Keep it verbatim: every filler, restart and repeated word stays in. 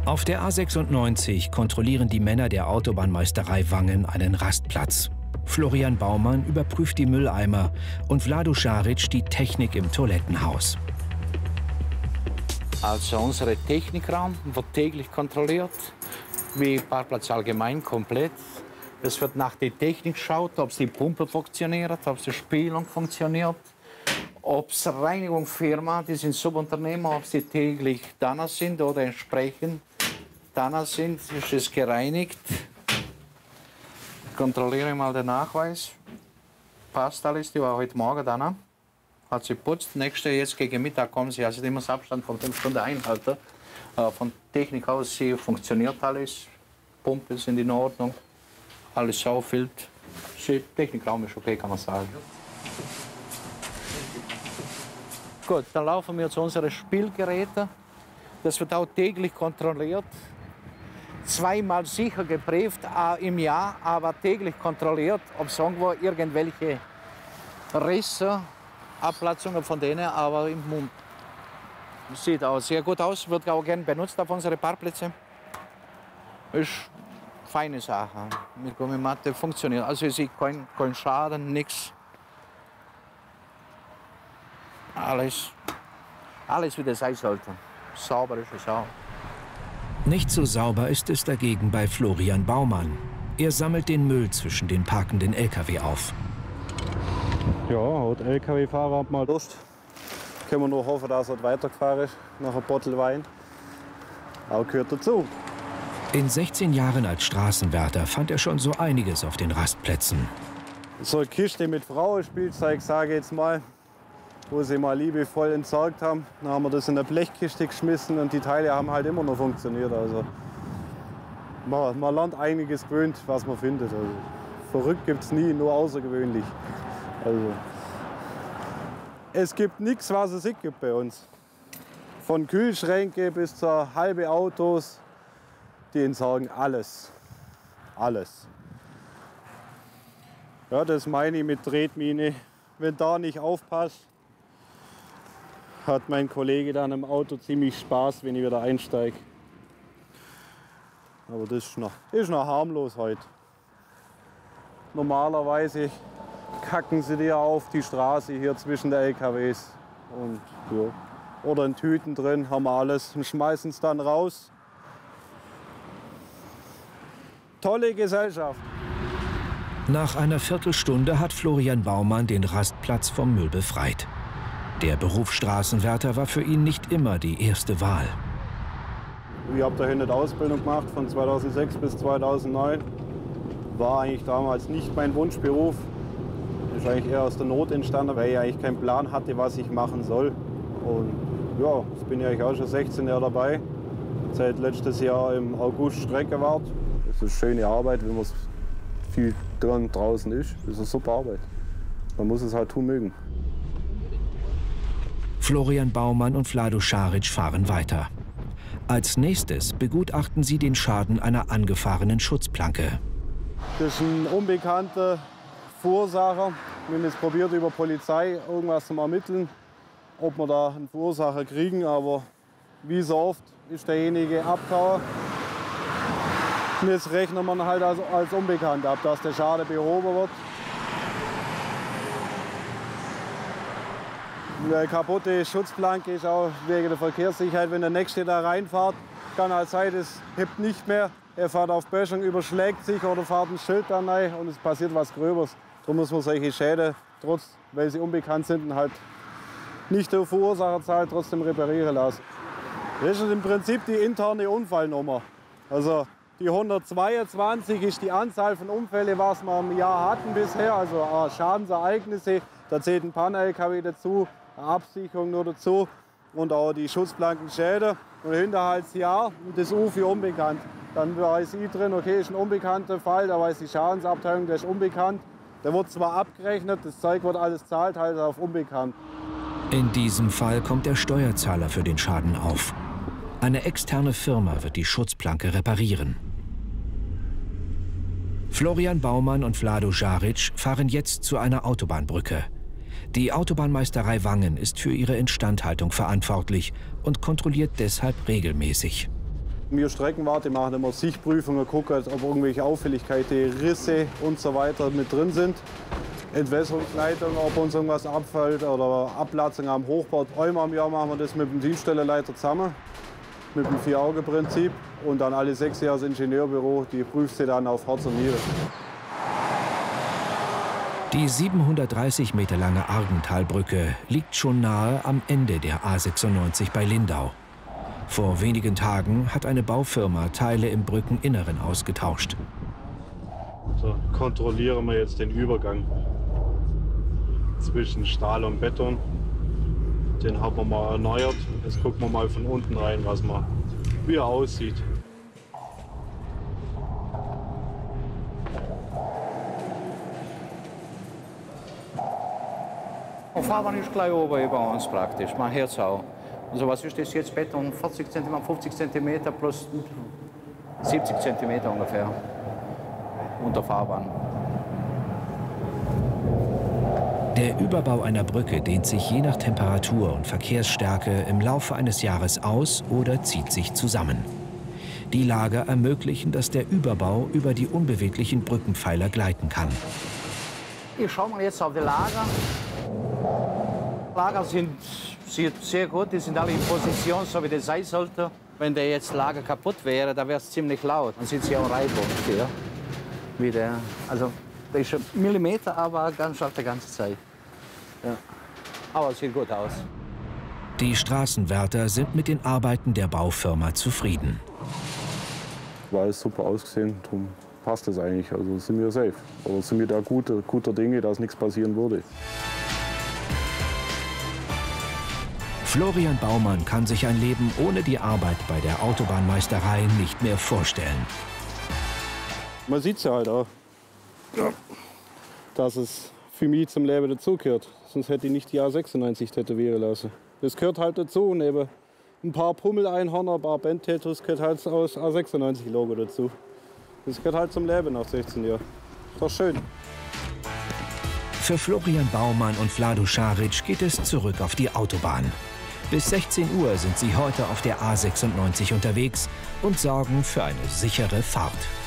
Auf der A sechsundneunzig kontrollieren die Männer der Autobahnmeisterei Wangen einen Rastplatz. Florian Baumann überprüft die Mülleimer und Vlado Šarić die Technik im Toilettenhaus. Also unser Technikraum wird täglich kontrolliert, wie Parkplatz allgemein komplett. Es wird nach der Technik geschaut, ob die Pumpe funktioniert, ob die Spülung funktioniert, ob es Reinigungsfirma, die sind Subunternehmer, ob sie täglich da sind oder entsprechend da sind, ist es gereinigt. Ich kontrolliere mal den Nachweis. Passt alles, die war heute Morgen da. Hat sie putzt. Nächste, jetzt gegen Mittag kommen sie. Also die muss Abstand von fünf Stunden einhalten. Äh, von Technik aus sie funktioniert alles. Pumpen sind in Ordnung. Alles saufilt. Der Technikraum ist okay, kann man sagen. Gut, dann laufen wir zu unseren Spielgeräten. Das wird auch täglich kontrolliert. Zweimal sicher geprüft äh, im Jahr, aber täglich kontrolliert, ob es irgendwo irgendwelche Risse, Abplatzungen von denen, aber im Mund. Sieht auch sehr gut aus, wird auch gerne benutzt auf unsere Parkplätze. Ist eine feine Sache. Mit Gummimatte funktioniert. Also ich sehe keinen kein Schaden, nichts. Alles, alles wie das sein sollte. Sauber ist es auch. Nicht so sauber ist es dagegen bei Florian Baumann. Er sammelt den Müll zwischen den parkenden L K W auf. Ja, heute L K W-Fahrer hat mal Durst. Können wir nur hoffen, dass er weitergefahren ist, nach einem Bottle Wein. Auch gehört dazu. In sechzehn Jahren als Straßenwärter fand er schon so einiges auf den Rastplätzen. So eine Kiste mit Frauenspielzeug, sage ich jetzt mal, wo sie mal liebevoll entsorgt haben. Dann haben wir das in eine Blechkiste geschmissen und die Teile haben halt immer noch funktioniert. Also man, man lernt einiges gewöhnt, was man findet. Also, verrückt gibt es nie, nur außergewöhnlich. Also, es gibt nichts, was es nicht gibt bei uns. Von Kühlschränke bis zu halbe Autos, die entsorgen alles. Alles. Ja, das meine ich mit Tretmine. Wenn da nicht aufpasst, hat mein Kollege dann im Auto ziemlich Spaß, wenn ich wieder einsteige. Aber das ist noch, ist noch harmlos heute. Normalerweise kacken sie dir auf die Straße hier zwischen den L K Ws. Und, ja. Oder in Tüten drin haben wir alles und schmeißen es dann raus. Tolle Gesellschaft. Nach einer Viertelstunde hat Florian Baumann den Rastplatz vom Müll befreit. Der Beruf Straßenwärter war für ihn nicht immer die erste Wahl. Ich habe dahin eine Ausbildung gemacht von zweitausendsechs bis zweitausendneun. War eigentlich damals nicht mein Wunschberuf. Ist eigentlich eher aus der Not entstanden, weil ich eigentlich keinen Plan hatte, was ich machen soll. Und ja, jetzt bin ich eigentlich auch schon sechzehn Jahre dabei. Seit letztes Jahr im August Streckenwart. Das ist eine schöne Arbeit, wenn man viel dran draußen ist. Das ist eine super Arbeit. Man muss es halt tun mögen. Florian Baumann und Vlado Šarić fahren weiter. Als nächstes begutachten sie den Schaden einer angefahrenen Schutzplanke. Das ist ein unbekannter Verursacher. Wir haben jetzt probiert, über Polizei irgendwas zu ermitteln, ob wir da einen Verursacher kriegen. Aber wie so oft ist derjenige abgehauen. Und jetzt rechnen wir halt als, als unbekannt ab, dass der Schaden behoben wird. Eine kaputte Schutzplanke ist auch wegen der Verkehrssicherheit. Wenn der Nächste da reinfährt, kann halt sein, es hebt nicht mehr. Er fährt auf Böschung, überschlägt sich oder fährt ein Schild da rein und es passiert was Gröberes. Darum muss man solche Schäden, trotz, weil sie unbekannt sind, halt nicht der Verursacher zahlt, trotzdem reparieren lassen. Das ist im Prinzip die interne Unfallnummer. Also die hundertzweiundzwanzig ist die Anzahl von Unfällen, was wir im Jahr hatten bisher, also Schadensereignisse. Da zählt ein Panne-L K W dazu, eine Absicherung nur dazu und auch die Schutzplankenschäden. Und Hinterhaltsjahr, das U für unbekannt. Dann weiß ich drin, okay, ist ein unbekannter Fall, da weiß die Schadensabteilung, der ist unbekannt. Der wird zwar abgerechnet, das Zeug wird alles zahlt, halt auf unbekannt. In diesem Fall kommt der Steuerzahler für den Schaden auf. Eine externe Firma wird die Schutzplanke reparieren. Florian Baumann und Vlado Šarić fahren jetzt zu einer Autobahnbrücke. Die Autobahnmeisterei Wangen ist für ihre Instandhaltung verantwortlich und kontrolliert deshalb regelmäßig. Wir Streckenwarte machen immer Sichtprüfungen, gucken, ob irgendwelche Auffälligkeiten, Risse und so weiter mit drin sind. Entwässerungsleitung, ob uns irgendwas abfällt oder Ablatzung am Hochbau. Einmal im Jahr machen wir das mit dem Dienststellenleiter zusammen, mit dem Vier-Auge-Prinzip. Und dann alle sechs Jahre das Ingenieurbüro, die prüft sie dann auf Herz und Nieren. Die siebenhundertdreißig Meter lange Argentalbrücke liegt schon nahe am Ende der A sechsundneunzig bei Lindau. Vor wenigen Tagen hat eine Baufirma Teile im Brückeninneren ausgetauscht. So, kontrollieren wir jetzt den Übergang zwischen Stahl und Beton. Den haben wir mal erneuert. Jetzt gucken wir mal von unten rein, was man, wie er aussieht. Die Fahrbahn ist gleich oben bei uns praktisch, man hört es auch. Also was ist das jetzt? Beton vierzig Zentimeter, fünfzig Zentimeter plus siebzig Zentimeter ungefähr unter Fahrbahn. Der Überbau einer Brücke dehnt sich je nach Temperatur und Verkehrsstärke im Laufe eines Jahres aus oder zieht sich zusammen. Die Lager ermöglichen, dass der Überbau über die unbeweglichen Brückenpfeiler gleiten kann. Ich schaue mal jetzt auf die Lager. Lager sind, sind sehr gut, die sind alle in Position, so wie das sein sollte. Wenn der jetzt Lager kaputt wäre, dann wäre es ziemlich laut. Dann sind sie auch reibung hier. Wie der, also, der ist ein Millimeter, aber ganz scharf die ganze Zeit. Ja. Aber es sieht gut aus. Die Straßenwärter sind mit den Arbeiten der Baufirma zufrieden. War alles super ausgesehen, darum passt das eigentlich. Also sind wir safe. Oder sind wir da guter, guter Dinge, dass nichts passieren würde. Florian Baumann kann sich ein Leben ohne die Arbeit bei der Autobahnmeisterei nicht mehr vorstellen. Man sieht es ja halt auch, ja, dass es für mich zum Leben dazugehört. Sonst hätte ich nicht die A sechsundneunzig tätowieren lassen. Das gehört halt dazu. Neben ein paar Pummel-Einhörner, ein paar Band-Tattoos gehört halt das A sechsundneunzig-Logo dazu. Das gehört halt zum Leben nach sechzehn Jahren. Ist doch schön. Für Florian Baumann und Vlado Šarić geht es zurück auf die Autobahn. Bis sechzehn Uhr sind sie heute auf der A sechsundneunzig unterwegs und sorgen für eine sichere Fahrt.